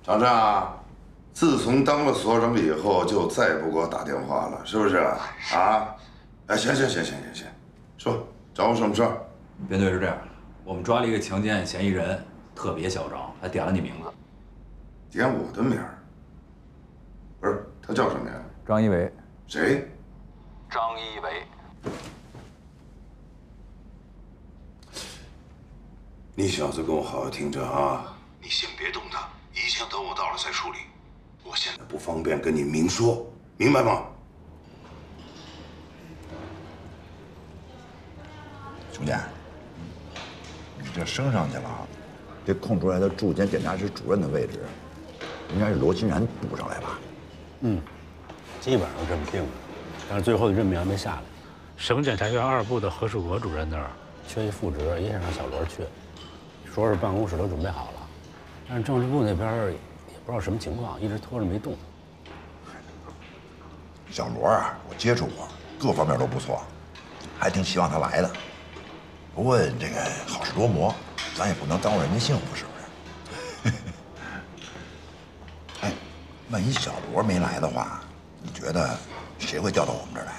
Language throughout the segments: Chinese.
长战，自从当了所长以后，就再不给我打电话了，是不是？啊？哎，行，说找我什么事儿？ 编队是这样，我们抓了一个强奸嫌疑人，特别嚣张，还点了你名字。 点我的名儿？不是，他叫什么呀？ 张一伟。 谁？ 张一伟。 你小子跟我好好听着啊！你先别动他，一切等我到了再处理。我现在不方便跟你明说，明白吗？ 熊建，你这升上去了，这空出来的驻检检察室主任的位置，应该是罗金然补上来吧？ 基本上这么定的，但是最后的任命还没下来。省检察院2部的何树国主任那儿缺一副职，也想让小罗去，说是办公室都准备好了，但是政治部那边也不知道什么情况，一直拖着没动。 小罗啊，我接触过，各方面都不错，还挺希望他来的。不过这个好事多磨，咱也不能耽误人家幸福，是不是？哎，万一小罗没来的话，你觉得谁会调到我们这儿来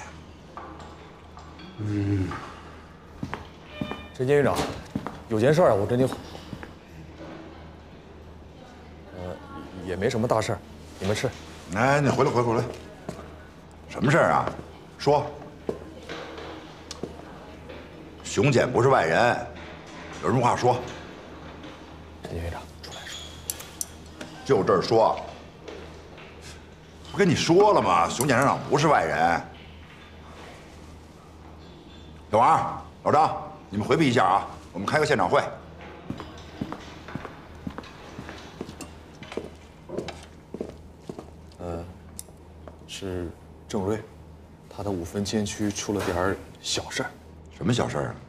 啊？ 陈监狱长，有件事儿我跟你，也没什么大事儿，你们吃。 哎，你回来。什么事儿啊？说。熊检不是外人，有什么话说。 陈监狱长，出来说。 就这儿说。不跟你说了吗？熊检察长不是外人。小王、老张，你们回避一下啊，我们开个现场会。 是郑瑞，他的5分监区出了点儿小事儿。 什么小事儿啊？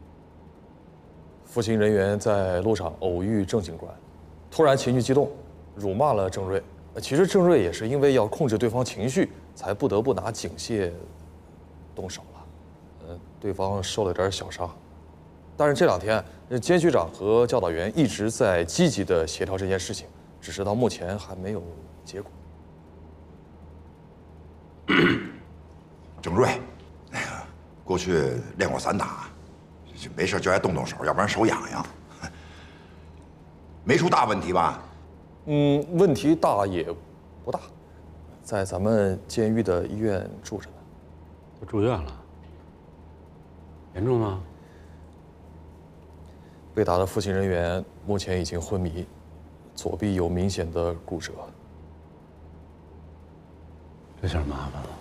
服刑人员在路上偶遇郑警官，突然情绪激动，辱骂了郑瑞。其实郑瑞也是因为要控制对方情绪，才不得不拿警械动手了。对方受了点小伤，但是这2天，监区长和教导员一直在积极地协调这件事情，只是到目前还没有结果。 郑瑞，那个过去练过散打，没事就爱动手，要不然手痒痒。没出大问题吧？ 问题大也不大，在咱们监狱的医院住着呢。 都住院了，严重吗？ 被打的服刑人员目前已经昏迷，左臂有明显的骨折。 这下麻烦了。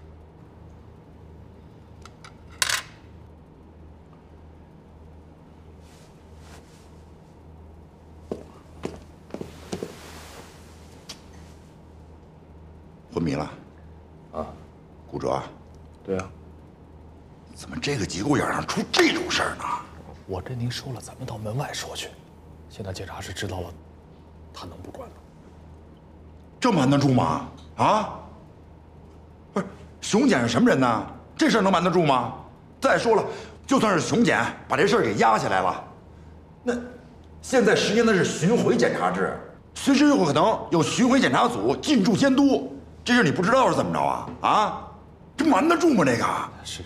昏迷了，骨折。 对啊， 怎么这个节骨眼上出这种事儿呢？ 我跟您说了，咱们到门外说去。现在检察室知道了，他能不管吗？ 这瞒得住吗？啊？不是，熊检是什么人呢？这事儿能瞒得住吗？再说了，就算是熊检把这事儿给压下来了，那现在实行的是巡回检查制，随时有可能有巡回检查组进驻监督。这事你不知道是怎么着啊？啊？这瞒得住吗？这个？ 是。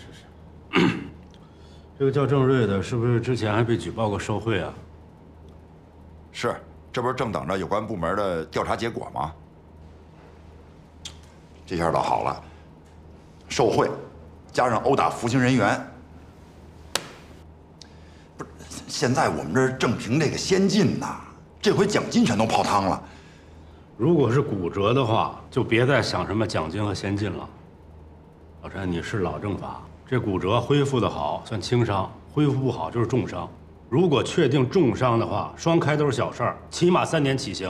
这个叫郑瑞的，是不是之前还被举报过受贿啊？ 是，这不是正等着有关部门的调查结果吗？这下倒好了，受贿，加上殴打服刑人员，不是，现在我们这正凭这个先进呢，这回奖金全都泡汤了。 如果是骨折的话，就别再想什么奖金和先进了。老陈，你是老政法，这骨折恢复的好算轻伤，恢复不好就是重伤。如果确定重伤的话，双开都是小事儿，起码3年起刑。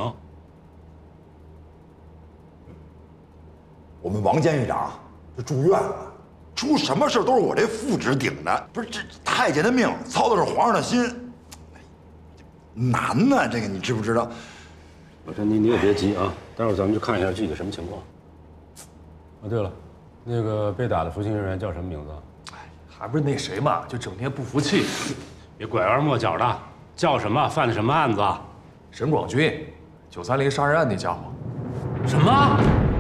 我们王监狱长就住院了，出什么事都是我这副职顶的，不是这太监的命操的是皇上的心，难呢，这个你知不知道？ 老陈，你也别急啊，待会儿咱们就看一下具体什么情况。哦，对了，那个被打的服刑人员叫什么名字？ 还不是那谁嘛，就整天不服气。 别拐弯抹角的，叫什么？犯的什么案子？ 沈广军， 930杀人案那家伙。 什么？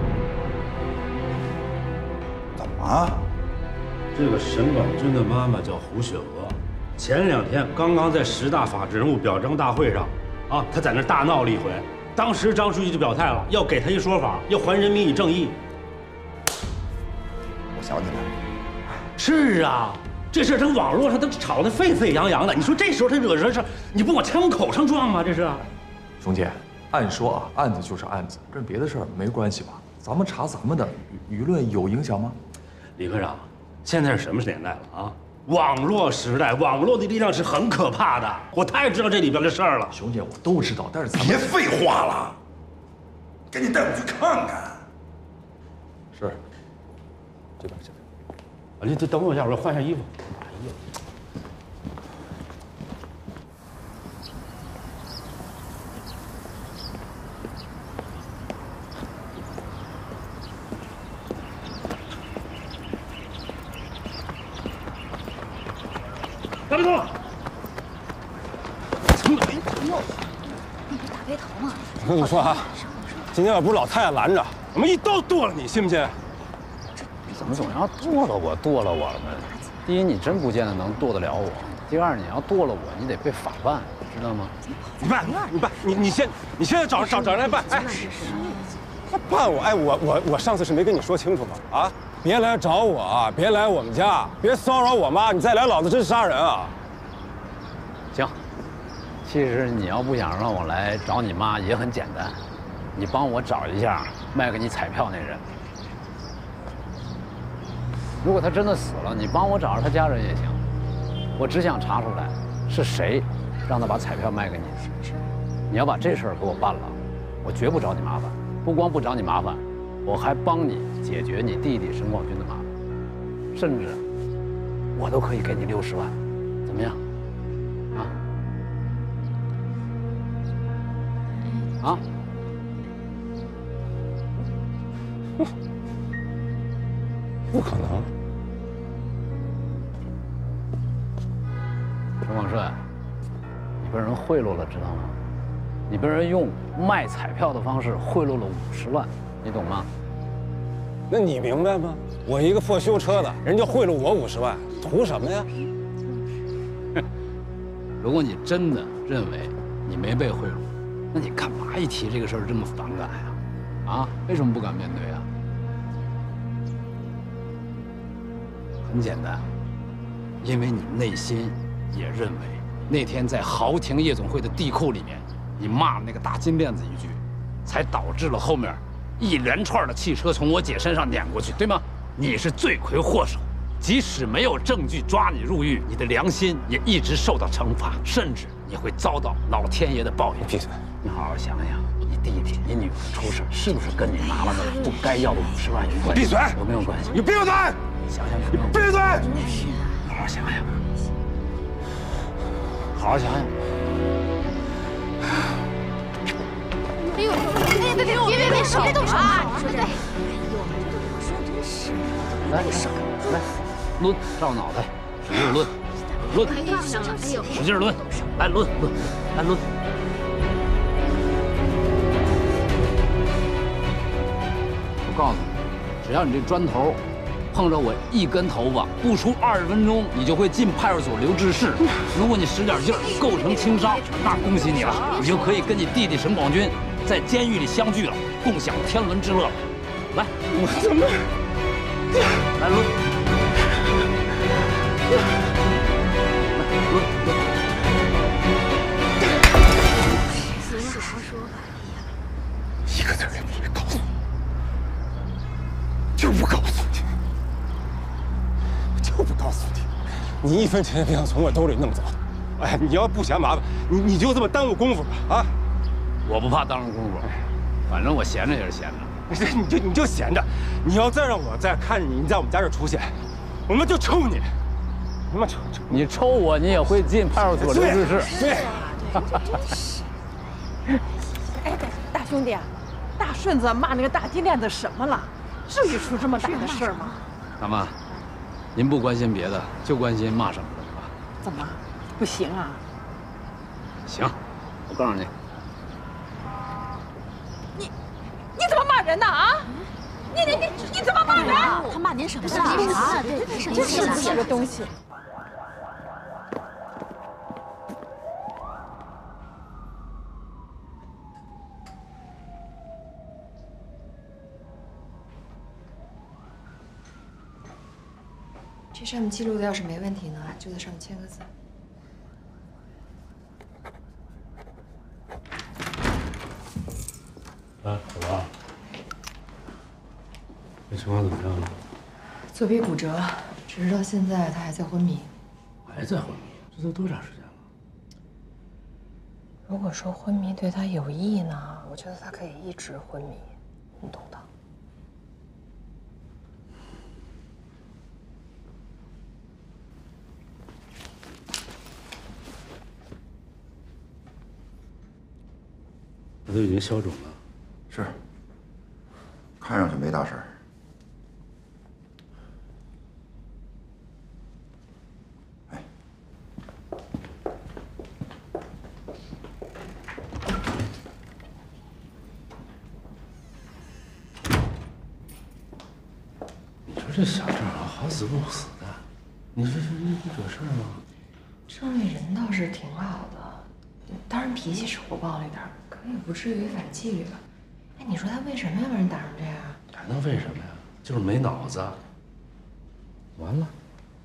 怎么？ 这个沈广军的妈妈叫胡雪娥，前2天刚刚在10大法治人物表彰大会上，啊，她在那大闹了一回。当时张书记就表态了，要给她一说法，要还人民以正义。 我想起来了， 是啊，这事儿在网络上都吵得沸沸扬扬的。你说这时候他惹这事，你不往枪口上撞吗？这是。 熊姐，按说啊，案子就是案子，跟别的事儿没关系吧？咱们查咱们的，舆论有影响吗？ 李科长，现在是什么年代了啊？网络时代，网络的力量是很可怕的。我太知道这里边的事儿了。 熊姐，我都知道，但是咱们别废话了，赶紧带我去看看。 是，这边。 啊，你等我一下，我换下衣服。哎呀，大背头！ 你不是大背头吗？ 我跟你说啊，今天要不是老太太拦着，我们一刀剁了你，信不信？ 你怎么总要剁了我了呢？第一，你真不见得能剁得了我；第二，你要剁了我，你得被法办，知道吗？ 你办，你现在找人来办。哎，他办我，哎，我上次是没跟你说清楚吗？啊，别来找我啊，别来我们家，别骚扰我妈，你再来，老子真杀人啊！ 行，其实你要不想让我来找你妈也很简单，你帮我找一下卖给你彩票那人。如果他真的死了，你帮我找着他家人也行。我只想查出来是谁让他把彩票卖给你。你要把这事儿给我办了，我绝不找你麻烦。不光不找你麻烦，我还帮你解决你弟弟沈广军的麻烦，甚至我都可以给你60万，怎么样？啊？ 不可能！ 陈广顺，你被人贿赂了，知道吗？你被人用卖彩票的方式贿赂了50万，你懂吗？ 那你明白吗？我一个破修车的，人家贿赂我50万，图什么呀？ 如果你真的认为你没被贿赂，那你干嘛一提这个事儿这么反感呀？啊，为什么不敢面对啊？很简单，因为你内心也认为那天在豪庭夜总会的地库里面，你骂那个大金链子一句，才导致了后面一连串的汽车从我姐身上碾过去，对吗？你是罪魁祸首，即使没有证据抓你入狱，你的良心也一直受到惩罚，甚至你会遭到老天爷的报应。 闭嘴！ 你好好想想，你弟弟、你女儿出事，是不是跟你拿了那不该要的50万有关系？ 闭嘴！ 有没有关系？ 你闭嘴！ 想想有没有？ 闭嘴！ 好好想想，好好想想。 哎呦，别手，别动手啊！对，哎呦，我说真是， 来，抡，照脑袋，使劲抡，抡， 哎呦， 使劲抡，来抡，来抡。我告诉你，只要你这砖头碰着我一根头发，不出20分钟，你就会进派出所留置室。如果你使点劲儿，构成轻伤，那恭喜你了，你就可以跟你弟弟沈广军在监狱里相聚了，共享天伦之乐了。来，我怎么？来抡， 行了，好好说吧。 一个字也不会告诉你，就不告诉你，就不告诉你，你1分钱也别想从我兜里弄走。哎，你要不嫌麻烦，你就这么耽误功夫吧啊！ 我不怕耽误功夫，反正我闲着也是闲着。 你就闲着，你要再让我再看见你在我们家这出现，我们就抽你，他妈抽！ 你抽我，你也会进派出所留置室。 对。 哎，大兄弟，大顺子骂那个大金链子什么了？至于出这么大的事儿吗？ 大妈，您不关心别的，就关心骂什么的吧？ 怎么，不行啊？ 行，我告诉你， 人呢啊？你怎么骂人？ 他骂您什么了？啊，对， 就是这个东西。 这上面记录的要是没问题呢，就在上面签个字。 啊，怎么了？这情况怎么样了？ 左臂骨折，只是到现在他还在昏迷。 还在昏迷？这都多长时间了？ 如果说昏迷对他有益呢，我觉得他可以一直昏迷，你懂的。 他都已经消肿了。 是，看上去没大事儿。 你说这小郑好死不死的，你说你不惹事儿吗？ 郑瑞人倒是挺好的，当然脾气是火爆了一点，可也不至于反纪律吧。哎，你说他为什么要把人打成这样？ 还能为什么呀？就是没脑子。完了。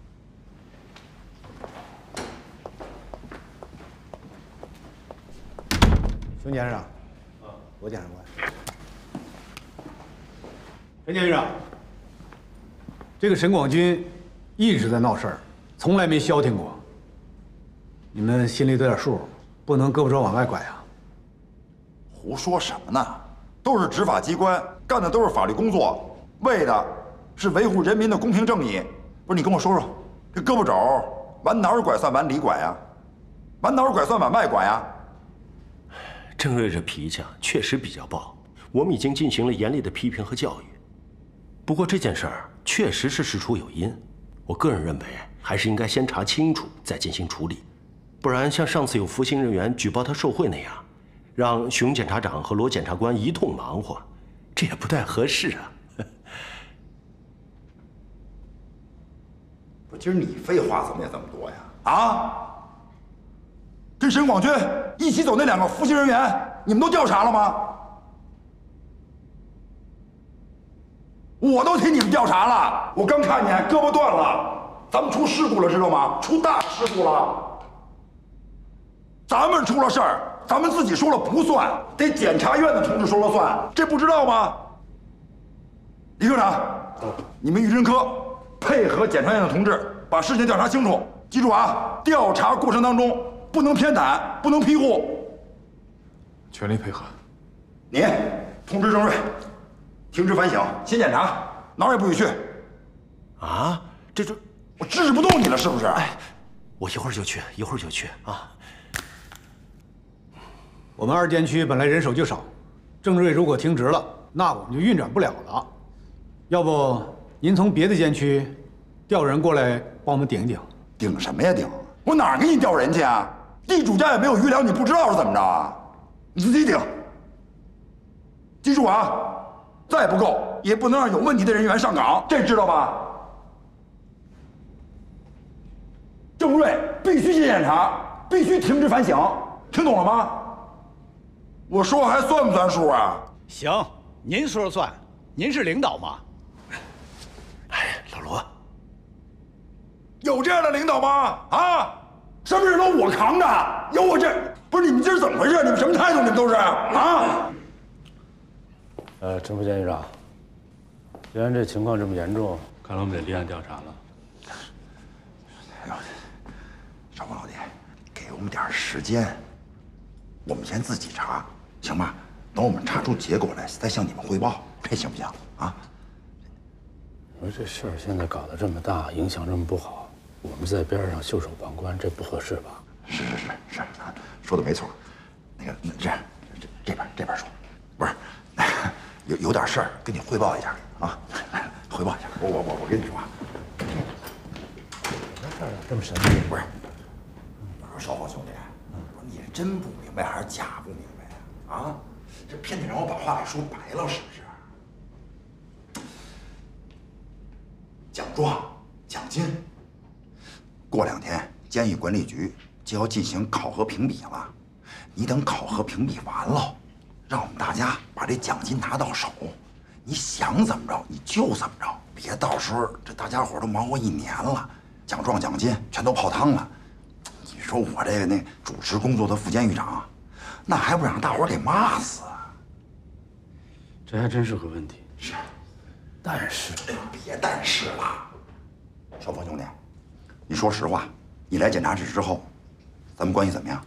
熊先生，罗检察官，陈先生，这个沈广军一直在闹事儿，从来没消停过。你们心里得点数，不能胳膊肘往外拐啊！ 胡说什么呢？都是执法机关干的，都是法律工作，为的是维护人民的公平正义。不是你跟我说说，这胳膊肘往哪儿拐算往里拐呀？往哪儿拐算往外拐呀？ 郑瑞这脾气啊，确实比较暴，我们已经进行了严厉的批评和教育。不过这件事儿确实是事出有因，我个人认为还是应该先查清楚再进行处理，不然像上次有服刑人员举报他受贿那样，让熊检察长和罗检察官一通忙活，这也不太合适啊。 不，今儿你废话怎么也这么多呀？啊！跟沈广军一起走那2个服刑人员，你们都调查了吗？我都替你们调查了，我刚看见胳膊断了，咱们出事故了，知道吗？出大事故了。咱们出了事儿，咱们自己说了不算，得检察院的同志说了算，这不知道吗？李科长，你们狱侦科配合检察院的同志，把事情调查清楚。记住啊，调查过程当中不能偏袒，不能庇护。 全力配合。 你通知郑瑞，停职反省，先检查，哪儿也不许去。 啊，这我制止不动你了，是不是？ 哎，我一会儿就去，一会儿就去啊。 我们2监区本来人手就少，郑瑞如果停职了，那我们就运转不了了。要不您从别的监区调人过来帮我们顶一顶？ 顶什么呀顶？我哪儿给你调人去啊？地主家也没有余粮，你不知道是怎么着啊？你自己顶。记住啊，再不够也不能让有问题的人员上岗，这知道吧？郑瑞必须去检查，必须停职反省，听懂了吗？我说还算不算数啊？ 行，您说了算，您是领导嘛。 哎，老罗， 有这样的领导吗？啊，什么事都我扛着，有我这不是你们今儿怎么回事？你们什么态度？你们都是啊？ 陈副监狱长，既然这情况这么严重，看来我们得立案调查了。 哎呦，少峰老弟，给我们点时间，我们先自己查，行吗？等我们查出结果来，再向你们汇报，这行不行？啊？ 我说这事儿现在搞得这么大，影响这么不好，我们在边上袖手旁观，这不合适吧？ 是，说的没错。那这样，这边说，不是，有点事儿跟你汇报一下啊，汇报一下。我跟你说啊， 这事儿这么神秘？ 不是，我说少峰兄弟，我说你是真不明白还是假不明白啊？这偏得让我把话给说白了，是不是？ 奖状、奖金。过2天，监狱管理局就要进行考核评比了。你等考核评比完了，让我们大家把这奖金拿到手。你想怎么着你就怎么着，别到时候这大家伙都忙活1年了，奖状、奖金全都泡汤了。你说我这个主持工作的副监狱长，那还不让大伙给骂死啊？ 这还真是个问题。 是， 但是别但是了。小峰兄弟，你说实话，你来检查室之后，咱们关系怎么样？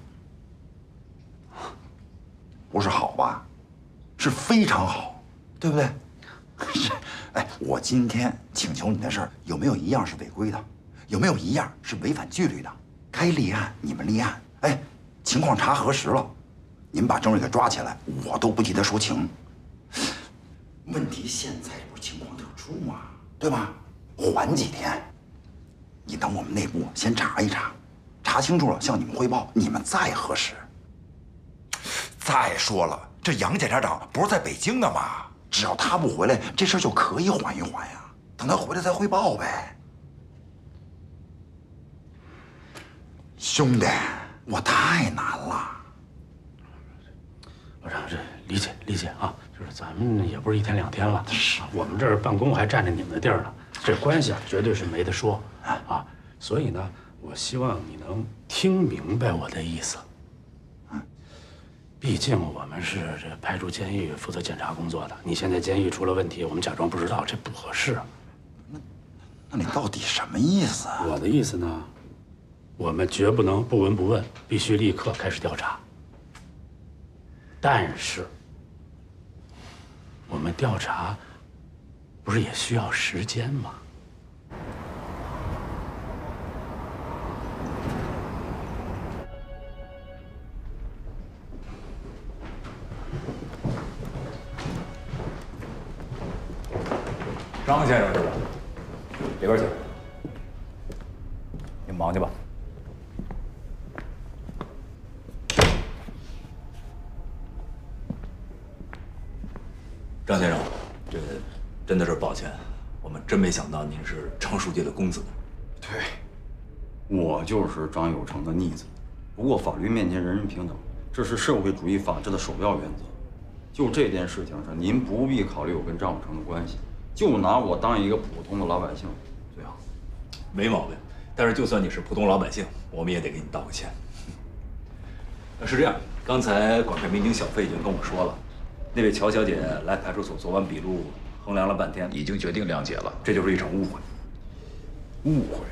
不是好吧？是非常好，对不对？是。哎，我今天请求你的事儿，有没有一样是违规的？有没有一样是违反纪律的？该立案你们立案。哎，情况查核实了，你们把郑瑞给抓起来，我都不替他说情。问题现在不是情况特殊吗？对吧？缓几天，你等我们内部先查一查，查清楚了向你们汇报，你们再核实。再说了，这杨检察长不是在北京呢吗？只要他不回来，这事儿就可以缓一缓呀。等他回来再汇报呗。兄弟，我太难了。 我这理解啊，就是咱们也不是1天2天了，是我们这儿办公还占着你们的地儿呢，这关系啊绝对是没得说啊。所以呢，我希望你能听明白我的意思。毕竟我们是这派出监狱负责检查工作的，你现在监狱出了问题，我们假装不知道，这不合适。 那你到底什么意思啊？ 我的意思呢，我们绝不能不闻不问，必须立刻开始调查。但是，我们调查不是也需要时间吗？ 张先生是吧？里边请。你忙去吧。张先生，这真的是抱歉，我们真没想到您是张书记的公子。 对，我就是张有成的逆子。不过法律面前人人平等，这是社会主义法治的首要原则。就这件事情上，您不必考虑我跟张有成的关系。就拿我当一个普通的老百姓最好， 没毛病。但是就算你是普通老百姓，我们也得给你道个歉。是这样，刚才广片民警小飞已经跟我说了，那位乔小姐来派出所做完笔录，衡量了半天，已经决定谅解了。这就是一场误会。 误会？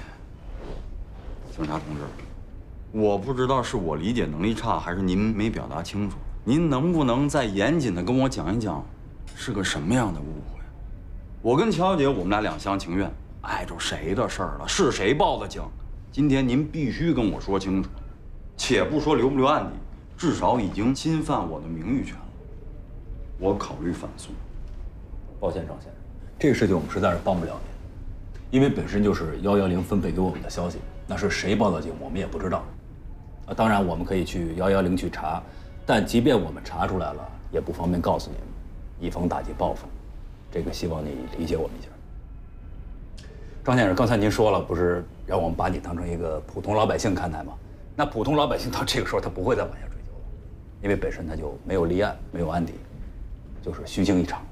警察同志，我不知道是我理解能力差，还是您没表达清楚。您能不能再严谨地跟我讲一讲，是个什么样的误会？我跟乔姐，我们俩两厢情愿，碍着谁的事儿了？是谁报的警？今天您必须跟我说清楚。且不说留不留案底，至少已经侵犯我的名誉权了。我考虑反诉。 抱歉，张先生，这个事情我们实在是帮不了您，因为本身就是110分配给我们的消息，那是谁报的警，我们也不知道。当然我们可以去110去查，但即便我们查出来了，也不方便告诉你们，以防打击报复。这个希望你理解我们一下。张先生，刚才您说了，不是让我们把你当成一个普通老百姓看待吗？那普通老百姓到这个时候，他不会再往下追究了，因为本身他就没有立案，没有案底，就是虚惊一场。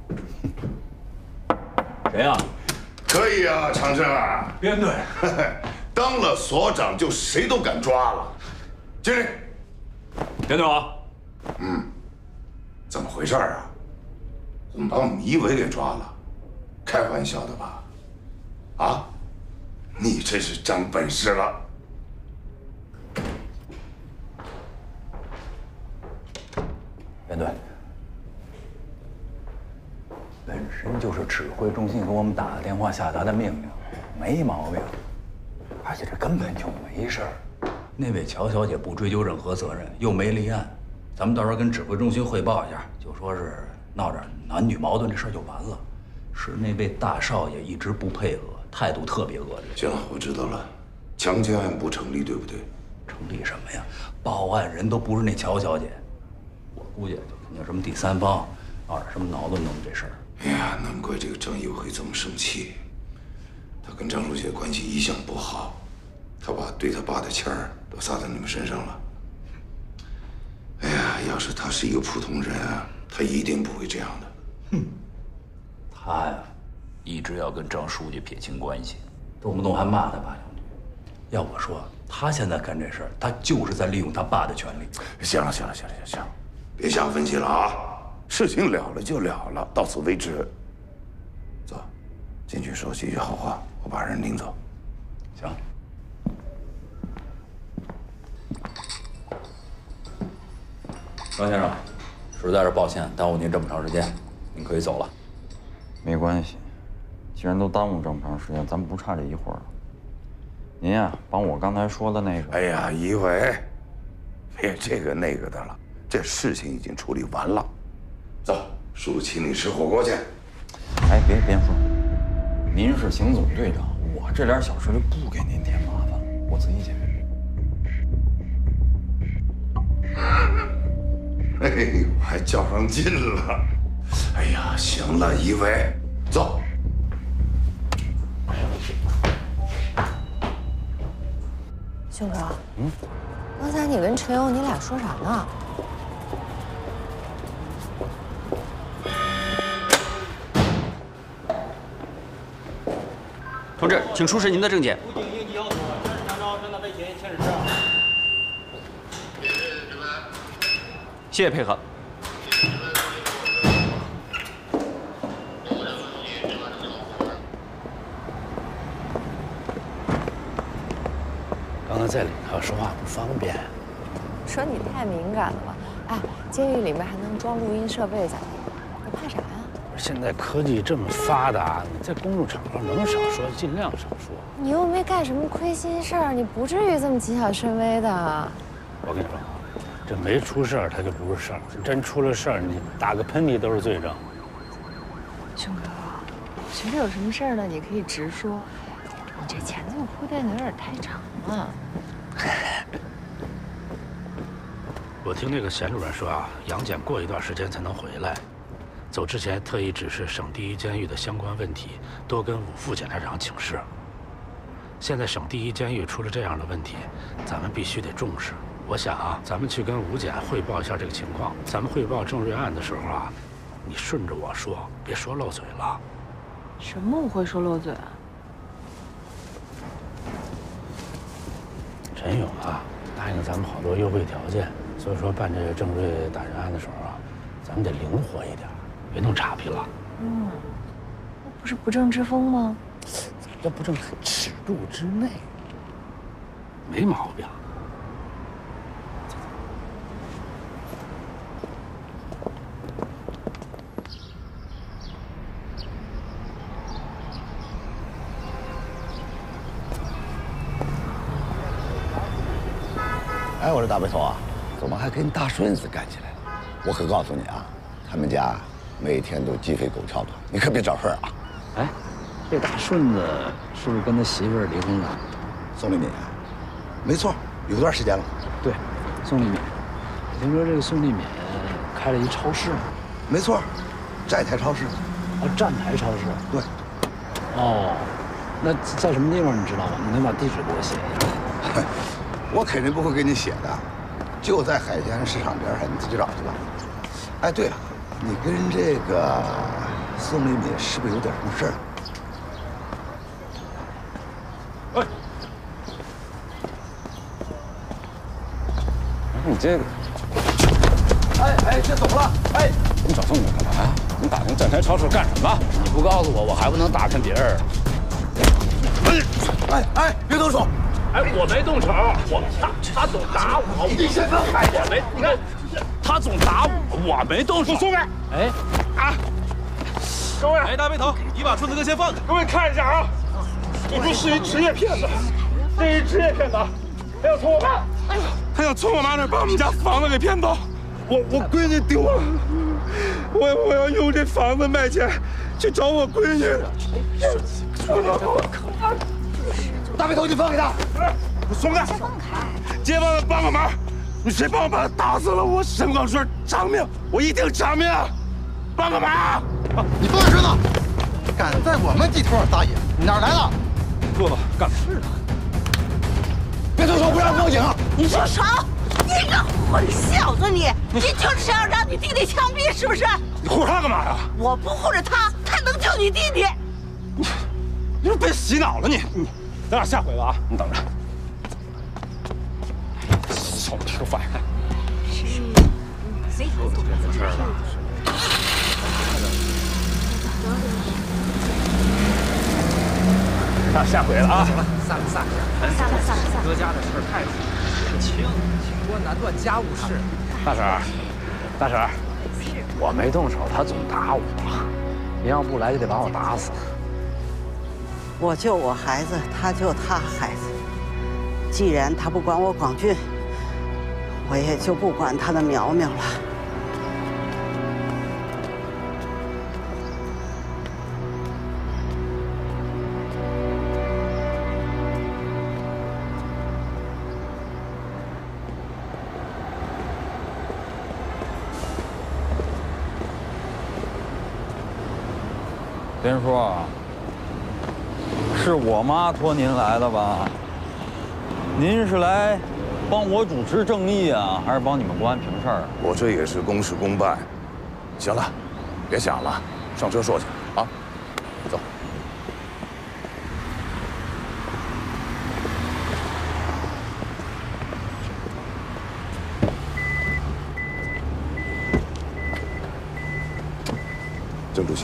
谁呀？ 可以啊，长生啊， 编队， 当了所长就谁都敢抓了。经理， 编队好。 怎么回事啊？怎么把我们一伟给抓了？开玩笑的吧？啊，你真是长本事了。 编队，本身就是指挥中心给我们打的电话下达的命令，没毛病。而且这根本就没事儿。那位乔小姐不追究任何责任，又没立案，咱们到时候跟指挥中心汇报一下，就说是闹点男女矛盾，这事儿就完了。是那位大少爷一直不配合，态度特别恶劣。 行了，我知道了，强奸案不成立，对不对？ 成立什么呀？报案人都不是那乔小姐，我估计就肯定什么第三方闹点什么挠子弄这事儿。 哎呀，难怪这个张友会这么生气。 他跟张书记的关系一向不好，他把对他爸的钱儿都撒到你们身上了。哎呀，要是他是一个普通人啊，他一定不会这样的。 哼，他呀，一直要跟张书记撇清关系，动不动还骂他爸两句。要我说，他现在干这事儿，他就是在利用他爸的权利。 行了，别瞎分析了啊！事情了了就了了，到此为止。走，进去说几句好话，我把人领走。 行。张先生，实在是抱歉，耽误您这么长时间，您可以走了。 没关系，既然都耽误这么长时间，咱们不差这一会儿了。您呀，帮我刚才说的那个…… 哎呀，一伟，别这个那个的了，这事情已经处理完了。走，叔叔请你吃火锅去。 哎，别说，您是邢总队长，我这点小事就不给您添麻烦了，我自己解决。 哎呦，还较上劲了。哎呀，行了，一伟，走。 兄哥，刚才你跟陈勇，你俩说啥呢？ 同志，请出示您的证件。谢谢配合。 刚才在里头说话不方便。 说你太敏感了吧？哎，监狱里面还能装录音设备在，你怕啥呀？ 现在科技这么发达，你在公众场合能少说尽量少说。 你又没干什么亏心事儿，你不至于这么谨小慎微的。 我跟你说，这没出事儿，它就不是事儿；真出了事儿，你打个喷嚏都是罪证。 兄哥，我觉得有什么事儿呢，你可以直说。你这前奏铺垫的有点太长了。 我听那个贤主任说啊，杨戬过一段时间才能回来。走之前特意指示省第一监狱的相关问题，多跟武副检察长请示。现在省第一监狱出了这样的问题，咱们必须得重视。我想啊，咱们去跟武检汇报一下这个情况。咱们汇报郑瑞案的时候啊，你顺着我说，别说漏嘴了。 什么我会说漏嘴啊？ 陈勇啊，答应了咱们好多优惠条件，所以说办这个郑瑞打人案的时候啊，咱们得灵活一点，别弄岔劈了。 那不是不正之风吗？ 这不正尺度之内，没毛病。 哎，我说大背头啊，怎么还跟大顺子干起来了？我可告诉你啊，他们家每天都鸡飞狗跳的，你可别找事儿啊！ 哎，这大顺子是不是跟他媳妇儿离婚了？ 宋立敏，没错，有段时间了。 对，宋立敏。我听说这个宋立敏开了一超市。 没错，站台超市。 啊，站台超市。 对。 哦，那在什么地方你知道吗？你能把地址给我写一下？ 我肯定不会给你写的，就在海鲜市场边上，你自己找去吧。哎，对了，你跟这个宋立敏是不是有点什么事儿？ 哎，你这个， 哎，这怎么了？哎， 你找宋总干嘛呀？你打听站台超市干什么？ 你不告诉我，我还不能打听别人。 哎，别动手！ 哎，我没动手，他总打我。 你先分开点！ 你看，他总打我，我没动手。 松开！ 哎， 啊！各位，哎，大背头，你把顺子哥先放开。各位看一下啊，这不是一职业骗子，这一职业骗子，他要从我妈，他想从我妈那儿把我们家房子给骗走。我闺女丢了，我要用这房子卖钱去找我闺女。 大背头，你放开他！ 松开！街坊们帮个忙，你谁帮我把他打死了，我沈广顺偿命，我一定偿命！帮个忙！ 你放开身子！敢在我们地头上撒野，你哪来的？ 做的干嘛？是的。 别动手，不然报警！ 你住手！你个混小子你！你就是想让你弟弟枪毙是不是？ 你护着他干嘛呀？ 我不护着他，他能救你弟弟？ 你是被洗脑了你！咱俩下回了啊！你等着。少吃饭。 谁有懂这事儿了？ 那下回了啊！ 行了，散了。哥家的事儿太多，情关难断家务事。 大婶儿，我没动手，他总打我，您要不来就得把我打死。 我救我孩子，他救他孩子。既然他不管我广俊，我也就不管他的苗苗了。 边叔，是我妈托您来的吧？您是来帮我主持正义啊，还是帮你们公安平事儿？ 我这也是公事公办。行了，别想了，上车说去啊，走。郑主席。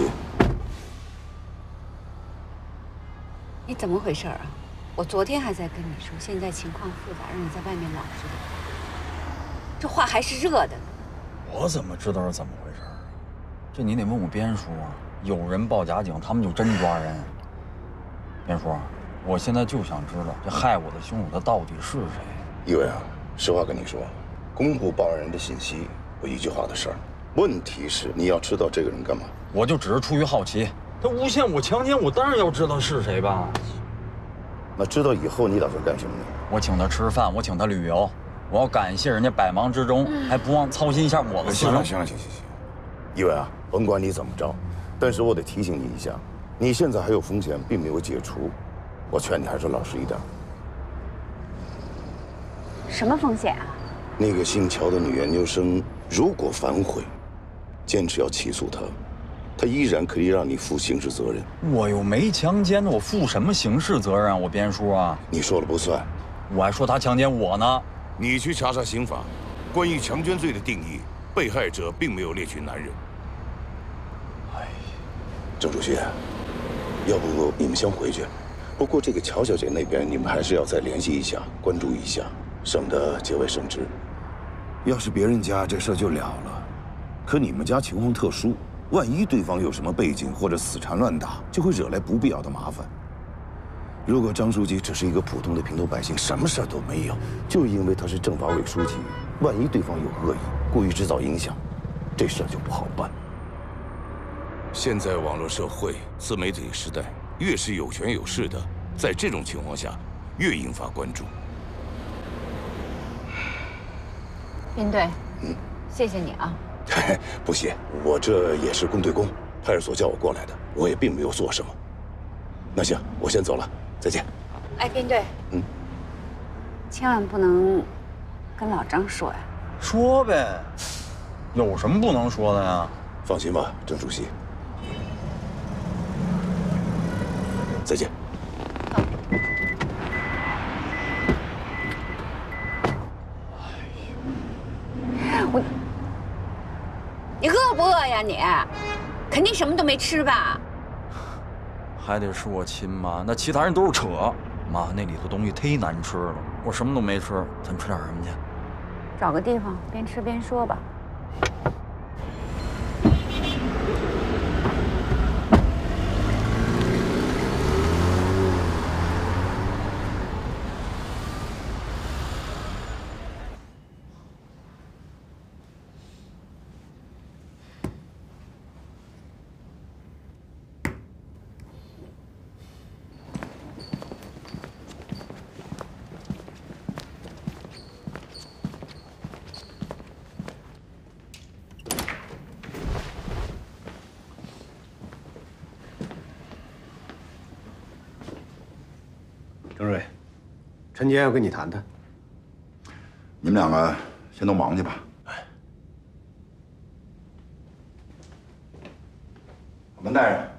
你怎么回事啊？我昨天还在跟你说，现在情况复杂，让你在外面老实点。这话还是热的呢。 我怎么知道是怎么回事啊？这你得问我边叔啊。有人报假警，他们就真抓人。边叔，我现在就想知道这害我的凶手他到底是谁。 一伟啊，实话跟你说，公布报案人的信息不一句话的事儿。问题是你要知道这个人干嘛？ 我就只是出于好奇。他诬陷我强奸我，当然要知道是谁吧。 那知道以后你打算干什么呢？ 我请他吃饭，我请他旅游，我要感谢人家百忙之中还不忘操心一下我的事。 行，一伟啊，甭管你怎么着，但是我得提醒你一下，你现在还有风险，并没有解除，我劝你还是老实一点。 什么风险啊？ 那个姓乔的女研究生如果反悔，坚持要起诉她。他依然可以让你负刑事责任。 我又没强奸，我负什么刑事责任啊？我边叔啊， 你说了不算， 我还说他强奸我呢。 你去查查刑法，关于强奸罪的定义，被害者并没有列举男人。哎，郑主席，要不你们先回去。不过这个乔小姐那边，你们还是要再联系一下，关注一下，省得节外生枝。要是别人家这事就了了，可你们家情况特殊。万一对方有什么背景或者死缠烂打，就会惹来不必要的麻烦。如果张书记只是一个普通的平头百姓，什么事儿都没有，就因为他是政法委书记，万一对方有恶意，故意制造影响，这事儿就不好办。现在网络社会、自媒体时代，越是有权有势的，在这种情况下，越引发关注。 边队，谢谢你啊。 不谢，我这也是公对公，派出所叫我过来的，我也并没有做什么。那行，我先走了，再见。 哎，边队，千万不能跟老张说呀。 说呗，有什么不能说的呀？ 放心吧，郑主席。再见。 你饿不饿呀你？肯定什么都没吃吧？ 还得是我亲妈，那其他人都是扯。妈，那里头东西忒难吃了，我什么都没吃，咱吃点什么去？ 找个地方边吃边说吧。 郑瑞，陈杰要跟你谈谈。 你们两个先都忙去吧。门带上。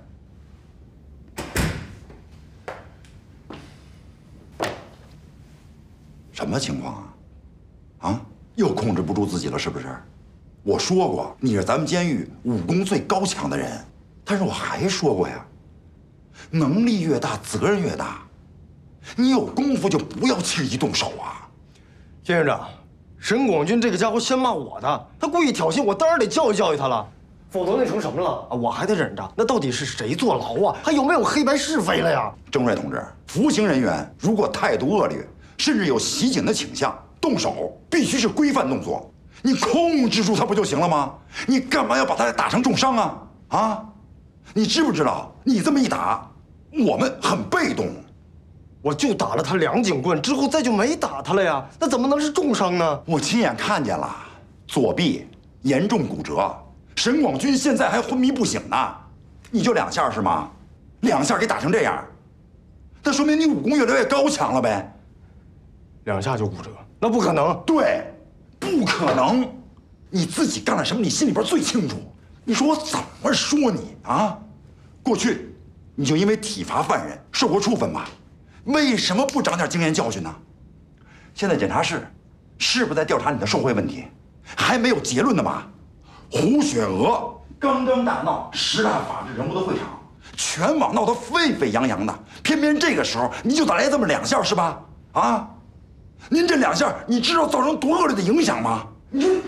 什么情况啊？啊，又控制不住自己了是不是？我说过你是咱们监狱武功最高强的人，但是我还说过呀，能力越大责任越大，你有功夫就不要轻易动手啊。 监院长，沈广军这个家伙先骂我的，他故意挑衅我，当然得教育教育他了，否则那成什么了啊？我还得忍着，那到底是谁坐牢啊？还有没有黑白是非了呀？ 郑瑞同志，服刑人员如果态度恶劣，甚至有袭警的倾向，动手必须是规范动作，你控制住他不就行了吗？你干嘛要把他打成重伤啊？啊，你知不知道，你这么一打，我们很被动。 我就打了他2警棍，之后再就没打他了呀，那怎么能是重伤呢？ 我亲眼看见了，左臂严重骨折，沈广军现在还昏迷不醒呢。你就2下是吗？2下给打成这样，那说明你武功越来越高强了呗。 2下就骨折，那不可能。 对，不可能。你自己干了什么，你心里边最清楚。你说我怎么说你啊？过去你就因为体罚犯人受过处分吧？为什么不长点经验教训呢？现在检察室是不是在调查你的受贿问题？还没有结论呢嘛？胡雪娥刚刚大闹10大法治人物的会场，全网闹得沸沸扬扬的，偏偏这个时候你就打来这么2下是吧？啊，您这2下，你知道造成多恶劣的影响吗？你说。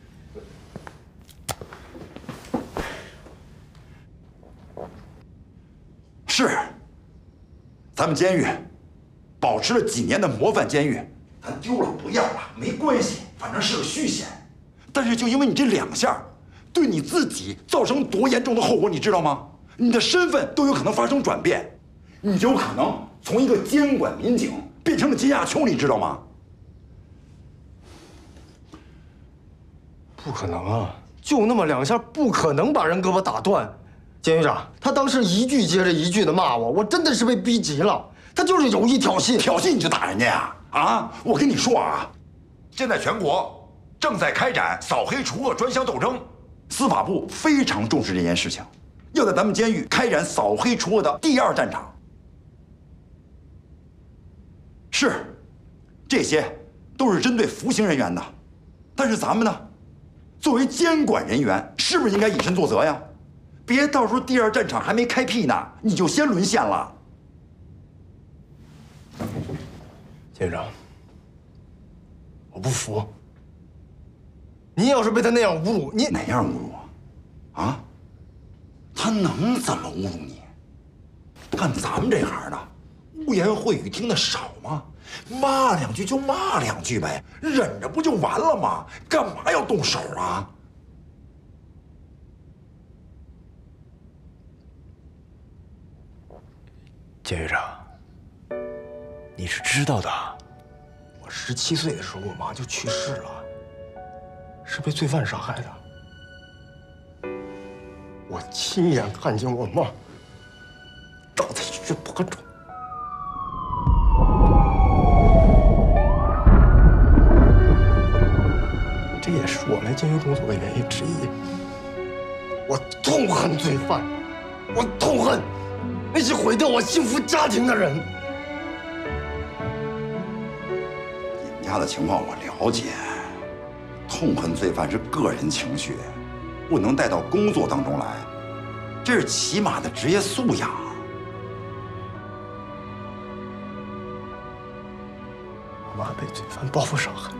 是，咱们监狱保持了几年的模范监狱，咱丢了不要了，没关系，反正是个虚衔。但是就因为你这2下，对你自己造成多严重的后果，你知道吗？你的身份都有可能发生转变，你就有可能从一个监管民警变成了阶下囚，你知道吗？ 不可能啊，就那么2下，不可能把人胳膊打断。监狱长，他当时一句接着一句的骂我，我真的是被逼急了。他就是有意挑衅， 挑衅你就打人家呀？啊！我跟你说啊，现在全国正在开展扫黑除恶专项斗争，司法部非常重视这件事情，要在咱们监狱开展扫黑除恶的第2战场。是，这些都是针对服刑人员的，但是咱们呢，作为监管人员，是不是应该以身作则呀？别到时候第2战场还没开辟呢，你就先沦陷了。 监狱长，我不服。您要是被他那样侮辱，你哪样侮辱啊？啊？他能怎么侮辱你？干咱们这行的，污言秽语听得少吗？骂2句就骂2句呗，忍着不就完了吗？干嘛要动手啊？ 监狱长，你是知道的，我17岁的时候，我妈就去世了，是被罪犯杀害的。我亲眼看见我妈倒在血泊中。这也是我来监狱工作的原因之一。我痛恨罪犯，我痛恨那些毁掉我幸福家庭的人。 你们家的情况我了解，痛恨罪犯是个人情绪，不能带到工作当中来，这是起码的职业素养。 我妈被罪犯报复伤害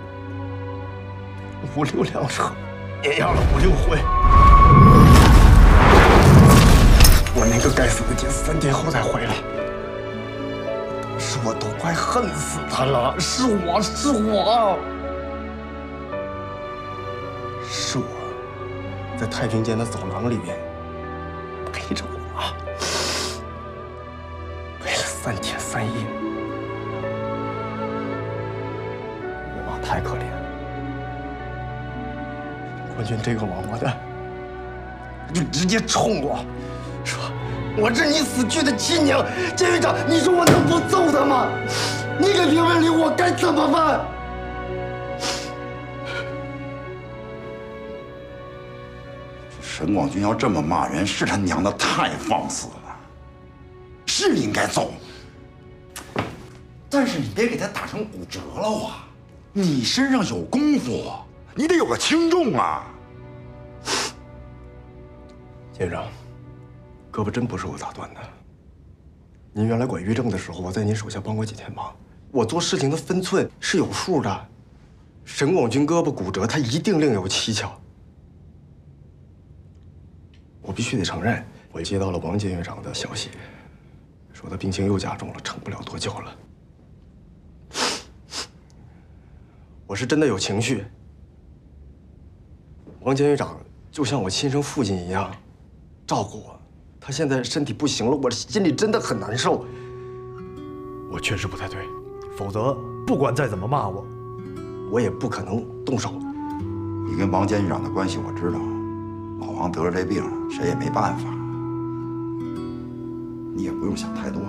，5、6辆车，碾压了5、6回。我那个该死的姐3天后才回来，当时我都快恨死她了。是我，在太平间的走廊里面陪着我妈，陪了3天3夜。我妈太可怜了，冠军这个王八蛋就直接冲我说：“ 我是你死去的亲娘，监狱长，你说我能不揍他吗？你给评评理，我该怎么办？ 沈广军要这么骂人，是他娘的太放肆了，是应该揍。但是你别给他打成骨折了啊！你身上有功夫，你得有个轻重啊！ 监狱长，胳膊真不是我打断的。您原来管狱政的时候，我在您手下帮过几天忙。我做事情的分寸是有数的。沈广军胳膊骨折，他一定另有蹊跷。我必须得承认，我接到了王监狱长的消息，说他病情又加重了，撑不了多久了。我是真的有情绪。王监狱长就像我亲生父亲一样，照顾我。他现在身体不行了，我心里真的很难受。 我确实不太对，否则不管再怎么骂我， 我也不可能动手。 你跟王监狱长的关系我知道，老王得了这病，谁也没办法。你也不用想太多。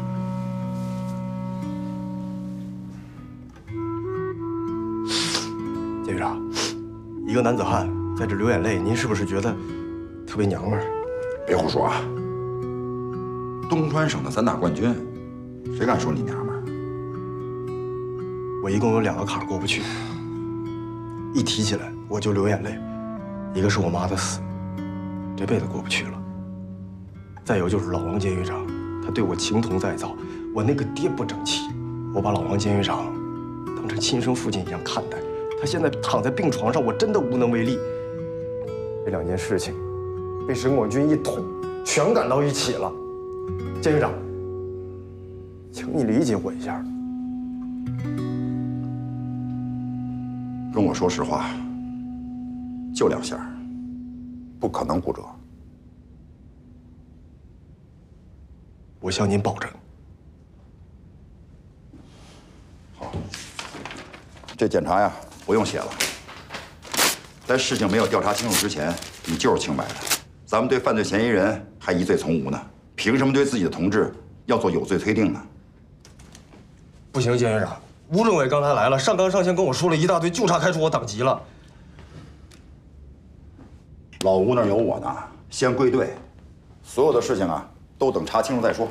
监狱长，一个男子汉在这流眼泪，您是不是觉得特别娘们儿？ 别胡说啊！东川省的3大冠军，谁敢说你娘们儿？ 我一共有2个坎儿过不去，一提起来我就流眼泪。一个是我妈的死，这辈子过不去了；再有就是老王监狱长，他对我情同再造，我那个爹不争气，我把老王监狱长当成亲生父亲一样看待。他现在躺在病床上，我真的无能为力。这2件事情被沈广军一捅，全赶到一起了。监狱长，请你理解我一下。 跟我说实话，就2下，不可能骨折。 我向您保证。 好，这检查呀不用写了。在事情没有调查清楚之前，你就是清白的。咱们对犯罪嫌疑人还疑罪从无呢，凭什么对自己的同志要做有罪推定呢？ 不行，监狱长，吴政委刚才来了，上纲上线跟我说了一大堆，就差开除我党籍了。 老吴那儿有我呢，先归队，所有的事情啊，都等查清楚再说。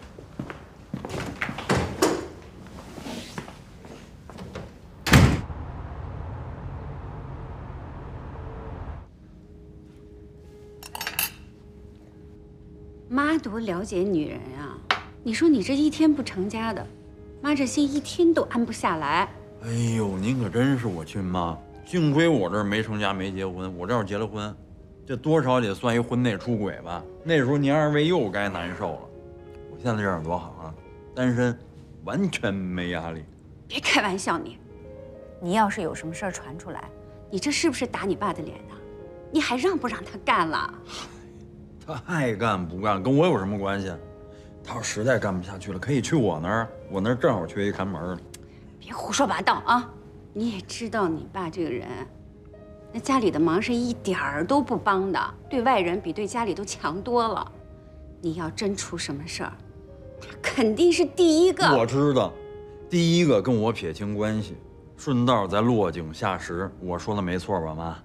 妈多了解女人啊！你说你这一天不成家的，妈这心一天都安不下来。 哎呦，您可真是我亲妈！幸亏我这儿没成家没结婚，我这要结了婚，这多少也算一婚内出轨吧。那时候您2位又该难受了。我现在这样多好啊，单身，完全没压力。 别开玩笑你要是有什么事儿传出来，你这是不是打你爸的脸呢？你还让不让他干了？ 他爱干不干跟我有什么关系？他要实在干不下去了，可以去我那儿，我那儿正好缺一看门的。 别胡说八道啊！你也知道你爸这个人，那家里的忙是一点儿都不帮的，对外人比对家里都强多了。你要真出什么事儿，他肯定是第一个。 我知道，第一个跟我撇清关系，顺道再落井下石。我说的没错吧，妈？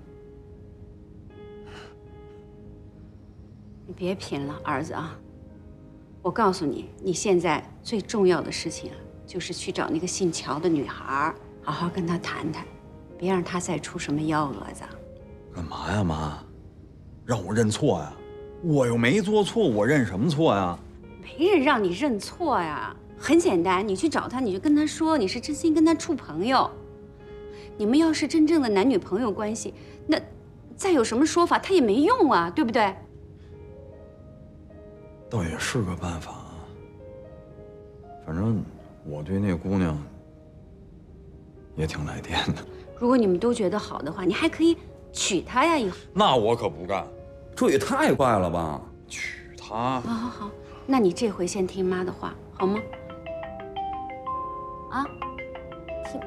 你别贫了，儿子啊！我告诉你，你现在最重要的事情啊，就是去找那个姓乔的女孩，好好跟她谈谈，别让她再出什么幺蛾子。 干嘛呀，妈？让我认错呀？我又没做错，我认什么错呀？ 没人让你认错呀，很简单，你去找她，你就跟她说你是真心跟她处朋友。你们要是真正的男女朋友关系，那再有什么说法，她也没用啊，对不对？ 倒也是个办法啊。反正我对那姑娘也挺来电的。 如果你们都觉得好的话，你还可以娶她呀，以后。 那我可不干，这也太快了吧！娶她？ 好好好，那你这回先听妈的话，好吗？啊，听。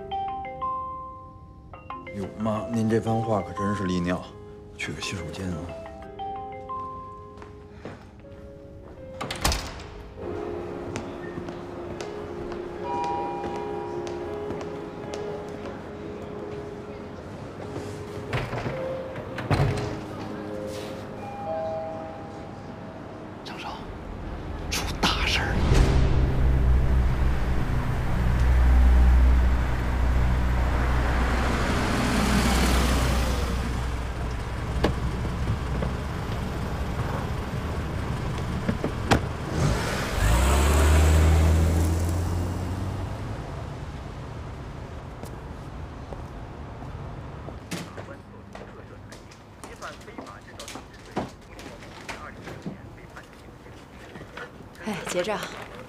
哟，妈，您这番话可真是利尿。我去个洗手间啊。 结账。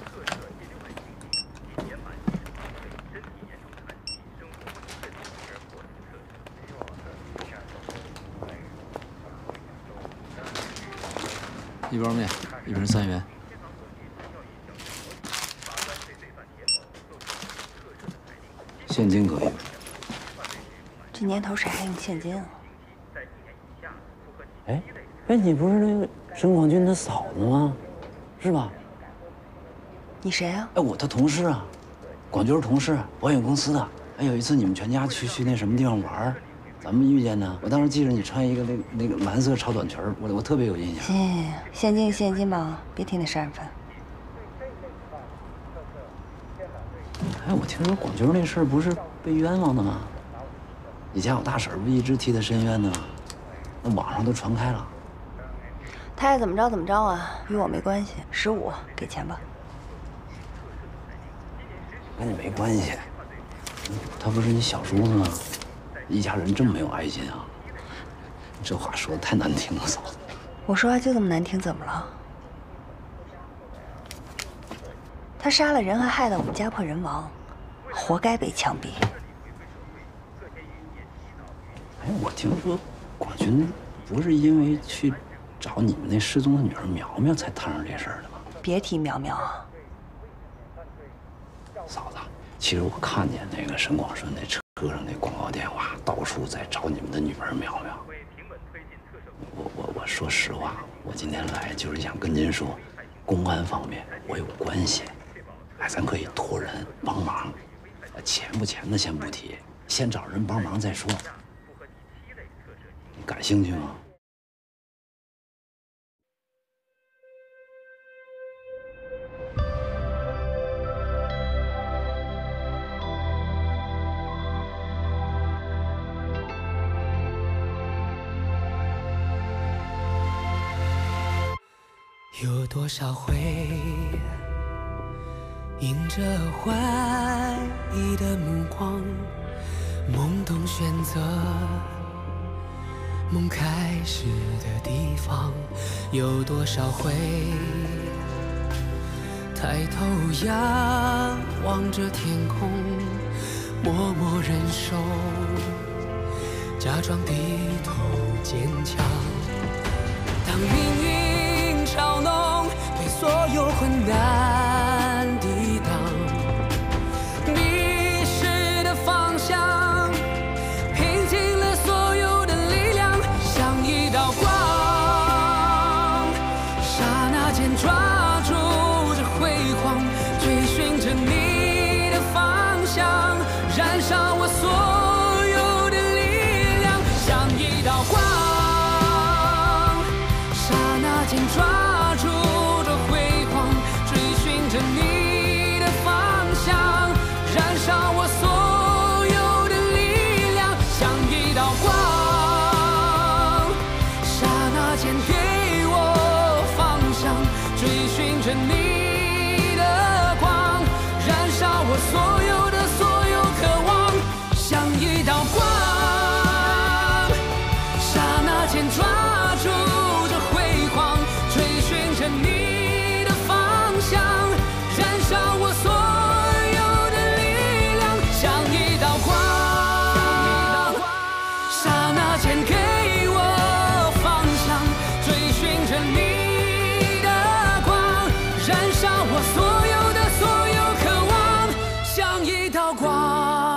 一包面，一瓶3元。 现金可以。 这年头谁还用现金啊？ 哎，你不是那个沈广军他嫂子吗？是吧？ 你谁啊？ 哎，我他同事啊，广军是同事，保险公司的。哎，有一次你们全家去那什么地方玩，咱们遇见呢。我当时记着你穿一个那个蓝色超短裙，我特别有印象。 行，现金吧，别提那杀人犯。 哎，我听说广军那事儿不是被冤枉的吗？你家我大婶不一直替他申冤呢吗？那网上都传开了。 他爱怎么着啊，与我没关系。15，给钱吧。 跟你没关系。他不是你小叔子吗？一家人这么没有爱心啊？这话说的太难听了，嫂子。 我说话就这么难听，怎么了？他杀了人，还害得我们家破人亡，活该被枪毙。 哎，我听说广军不是因为去找你们那失踪的女儿苗苗才摊上这事儿的吗？ 别提苗苗啊！ 嫂子，其实我看见那个沈广顺那车上那广告电话，到处在找你们的女儿苗苗。我说实话，我今天来就是想跟您说，公安方面我有关系，哎，咱可以托人帮忙，钱不钱的先不提，先找人帮忙再说。你感兴趣吗？ 有多少回迎着怀疑的目光，懵懂选择梦开始的地方，有多少回抬头仰望着天空，默默忍受，假装低头坚强。当命运嘲弄，对所有困难抵挡，迷失的方向，拼尽了所有的力量，像一道光，刹那间抓住这辉煌，追寻着你的方向，燃烧我所有的力量，像一道光，刹那间抓住这辉煌，追寻着你的方向，燃烧我所有的力量，像一道光，刹那间给我方向，追寻着你的光，燃烧我所有渴望，像一道光，刹那间抓住这辉煌，追寻着你的方向，燃烧我所有的力量，像一道光，刹那间给我方向，追寻着你的光，燃烧我所有渴望，像一道光。